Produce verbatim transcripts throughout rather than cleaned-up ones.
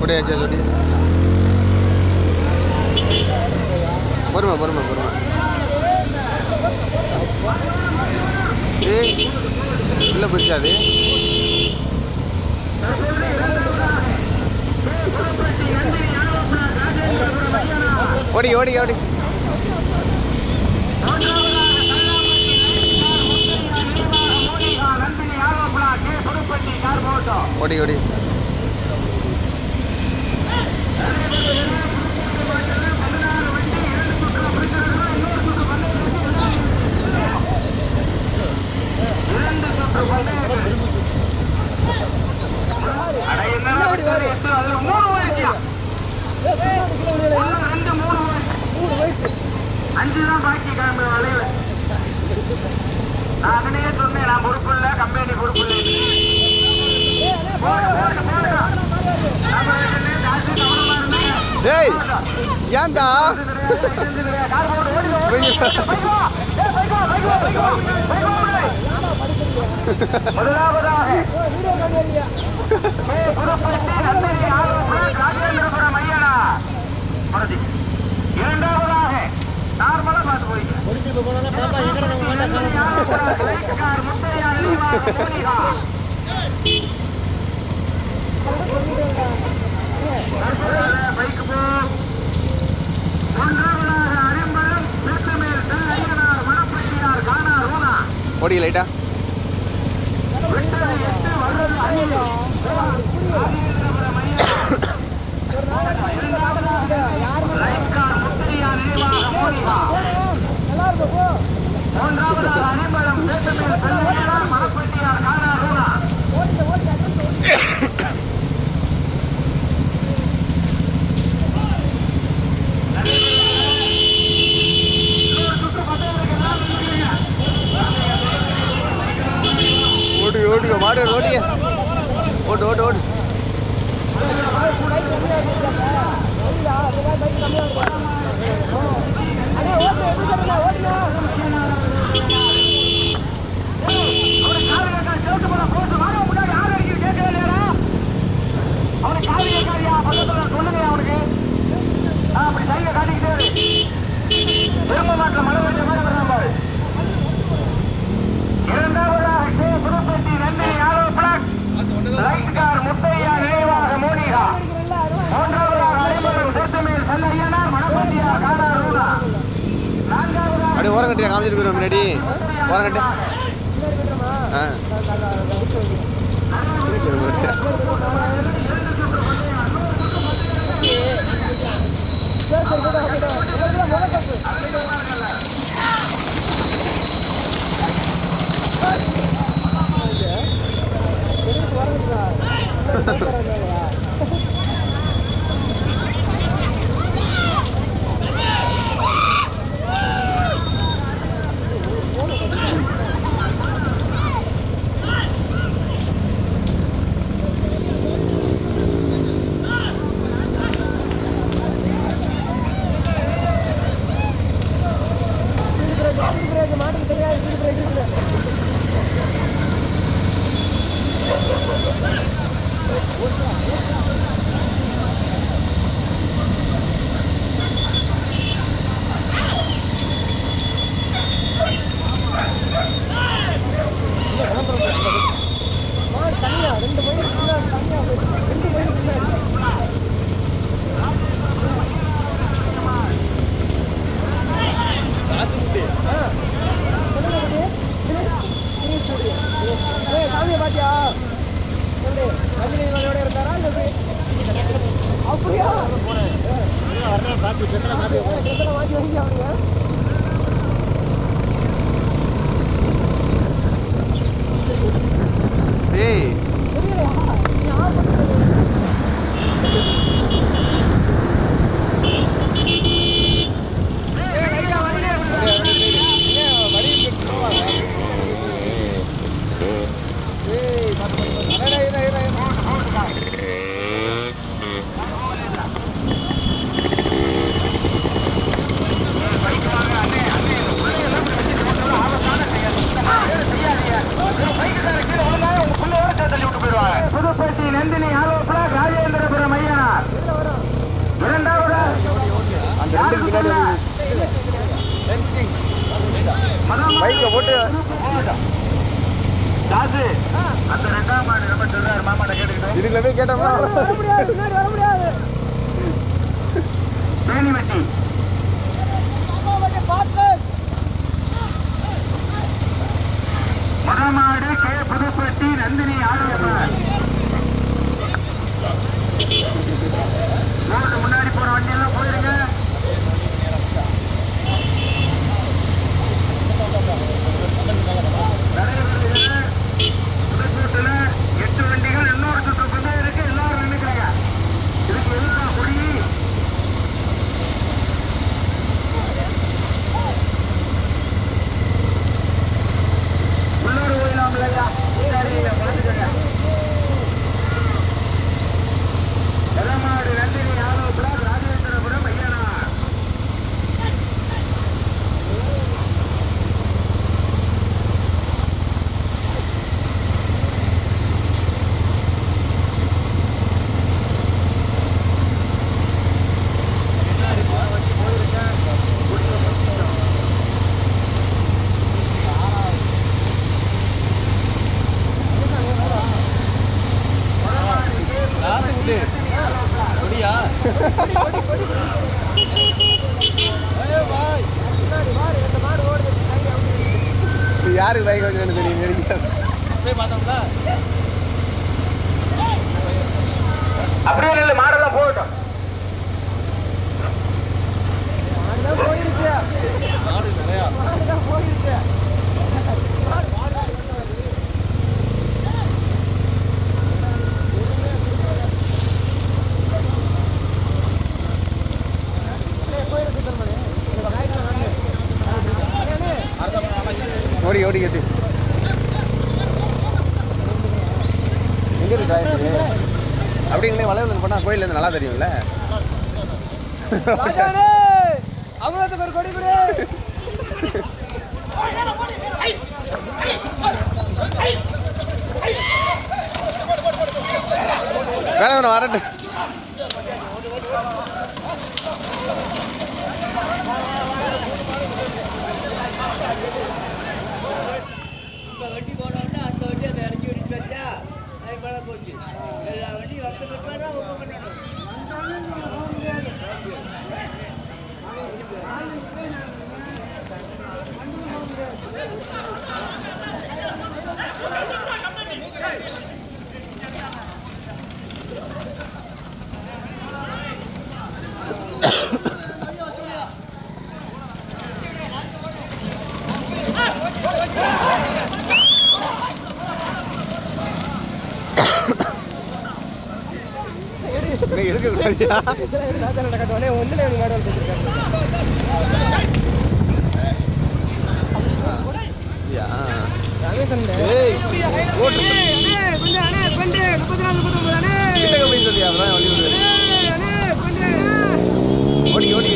ஓடியாச்சு அது ஓடி பொறுமை பொறுமை பொறுமை ஏய் உள்ள போயிடுச்சாது ஓடி ஓடி ஓடி ஓடி ஓடி அஞ்சு தான் பாக்கி கிளம்பு வளையல நான் அதனையே சொன்னேன் நான் பொறுப்பு இல்லை கம்பெனி பொறுப்பு இல்லை டேய் ஏன்டா முதலாவதாக ராஜேந்திரபுரம் ஐயனா இரண்டாவதாக நார்மலா பார்த்து போயிங்க பைக்கு போ ஒன்றாவதாக அரிம்பலம் மேல் செல் ஐயனார் மணப்பட்டியார் கானார் ஊனா ஓடி லைட்டா விட்டது எட்டு வருவது அணில் ராஜேந்திரபுரம் ஐயனா மூன்றாவதாக அணிம்பலம் மேல் செல் ஐயனார் மணப்பட்டியார் கானார் ஊனா ஓடி ஓடி மாடு ஓடி ஓடு ஓடு ஓடு சொல்லுங்க அவனுக்கு அப்படி சைகை காட்டிக்கிட்டே திரும்ப மாற்ற மழை வச்ச மாதிரி வர்றான் பாரு இரண்டாவதாக கே புதுப்பட்டி நெல்லை யாரோ பிளாக் லைட் கார் முத்தையா நினைவாக மோனிகா மூன்றாவதாக அனைவரும் சேத்தமேல் செல்லையனார் மணப்பட்டியார் கானார் ஊனா நான்காவதாக அப்படியே ஓரம் கட்டியா காமிச்சிட்டு போயிடும் முன்னாடி ஓரம் கட்டி ஆ ஏய் பைக் அரசு அந்த ரெண்டாம் மாடு நம்ம சொல்றாரு மாமாட்ட கேட்டுக்கிட்டோம். இதுக்குள்ள போய் கேட்டோம்னா வர முடியாது, முன்னாடி வர முடியாது. தேனி வெட்டி மதமாடு கே புதுப்பட்டி நந்தினி ஆடியம்மன் முன்னாடி போற வண்டி எல்லாம் போயிருங்க. புதுச்சூட்டுல எட்டு வண்டிகள் இன்னொரு சுற்று கொண்டே இருக்கு. எல்லாரும் நினைக்கிறாங்க இதுக்கு எதுக்கா குடி உள்ளூர் போயிடலாம் இல்லையா? பார்த்துக்கோங்க. எல்லமாடு நந்தினி ஆலோபுரம் ராஜேந்திரபுரம் ஐயனா யாருக்கு பைக் வச்சுன்னு தெரியும் நெருங்கிட்டாங்க. அப்படியே இல்லை மாடெல்லாம் போகட்டும். போயிருச்சு மாடு நிறையா போயிருச்சு. ஓடி ஓடி கட்டு எங்க இருக்கு அப்படிங்களே வளையல் பண்ணா கோயில்ல இருந்து நல்லா தெரியும்ல. அவங்களுக்கு ஒரு கொடி கொடு. வேணா வரட்டு வண்டி போனோம்னா அந்த வண்டி அதை இறக்கி விட்டு வச்சா அது மேலே போச்சு. எல்லா வண்டியும் வந்து விட்டு தான் ஒப்பம் பண்ணணும். எடுக்க கூடாதியா கட்டுவானே ஒன்றுல எனக்கு மாடல் வச்சிருக்காங்க. ரமேசன் ஓட்டு சொல்லியா அப்புறம் ஓடி ஓடி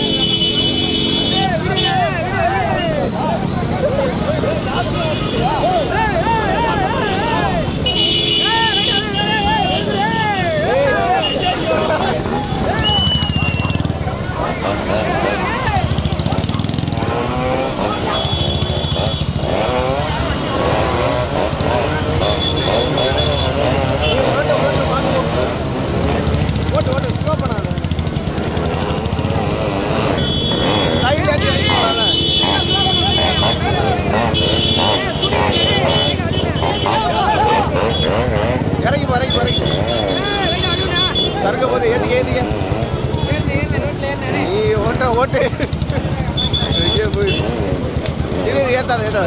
ஓட்டு ஓட்டு ஸ்லோ பண்ணாத இறங்கி போ இறங்கி இறங்கி சறுக்க போது ஏற்றிக்க ஏற்றிக்க நீ ஓட்ட ஓட்டு போய் இது ஏத்தாத ஏத்தாத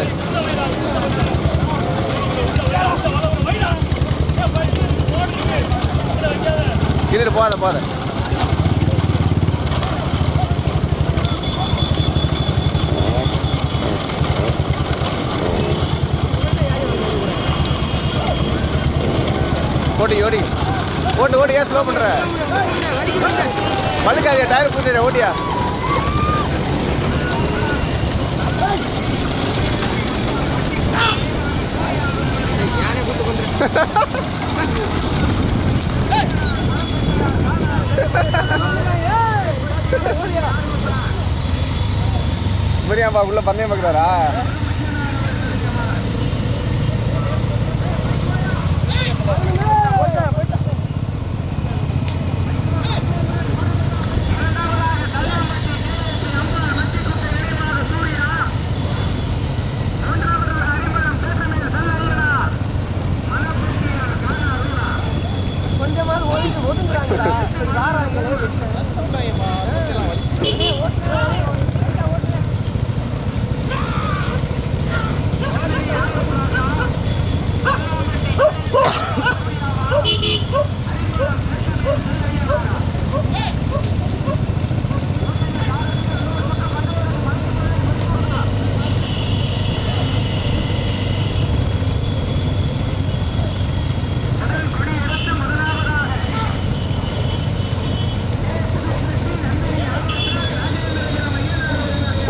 இது போத போத ஓடி ஓடி ஓட்டு ஓடி ஏன் ஸ்லோ பண்ற மல்லுக்காதியா டயர் போட்டு ஓட்டியா மரியாப்பா உள்ள பந்தயம் பார்க்குறாரா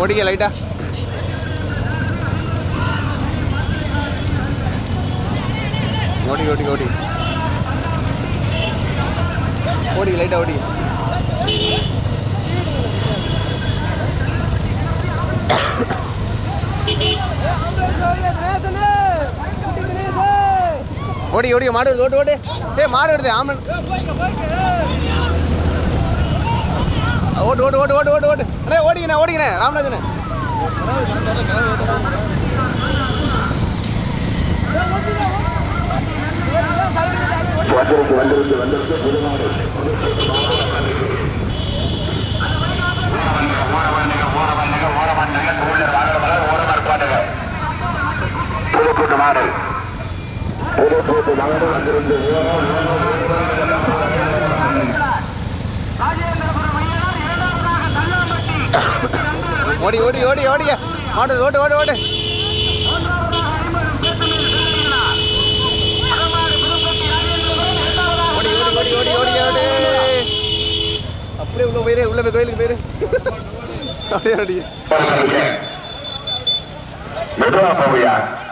ஓடிக்க லைட்டா ஓடி ஓடி ஓடி ஓடி லைட்டா ஓடி ஓடி ஓடி மாடு வருது ஓட்டு ஓட்டு ஏ மாடு வருது ஆமன் ஓட்டு ஓட்டு ஓட்டு ஓட்டு ஓட்டு ஓட்டு அண்ணே ஓடிங்கண்ணே ஓடிங்கண்ணே ராமராஜண்ணே வந்துருக்கு வந்துருக்கு வந்துருக்கு புதுமாடு புதுக்கூட்டு மாடு புதுக்கூட்டு மாடு வந்திருந்து ஓடி ஓடி ஓடி ஓடிய மாடு ஓட்டு ஓட்டு ஓட்டு ஓடி ஓடி ஓடி ஓடி ஓடி ஓடி அப்படியே உள்ள போயிரு உள்ள போய் கோயிலுக்கு போயிரு அப்படியே ஓடி மெதுவா போவியா